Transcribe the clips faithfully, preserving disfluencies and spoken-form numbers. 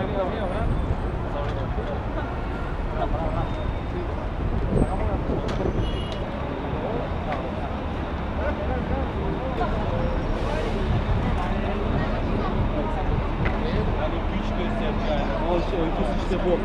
Uykusu işte bu.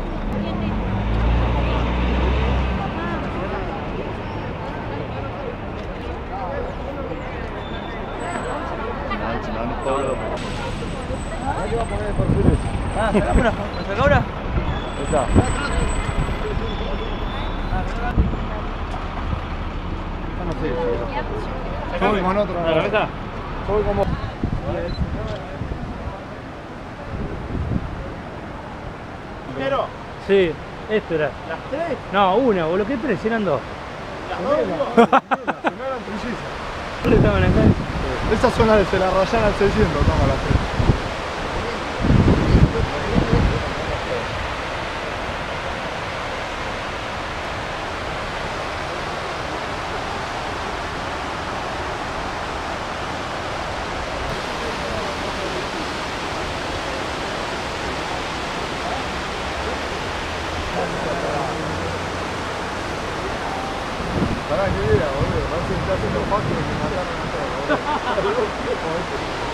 Aquí va a poner el perfil. Ah, sacame una. ¿Me saca ahora? Ahí está. Ah, no sé. Yo voy con otro. ¿La cabeza? Yo voy como. ¿Primero? Sí, esto era. ¿Las tres? No, una, boludo, ¿qué tres? Eran dos. Las dos. Si no eran trillizas. ¿Dónde estaban acá? Esas son las de se la rayan al seiscientos, toma las tres. Pará, qué idea, boludo. Parece que está haciendo fácil que mataron a todos, boludo.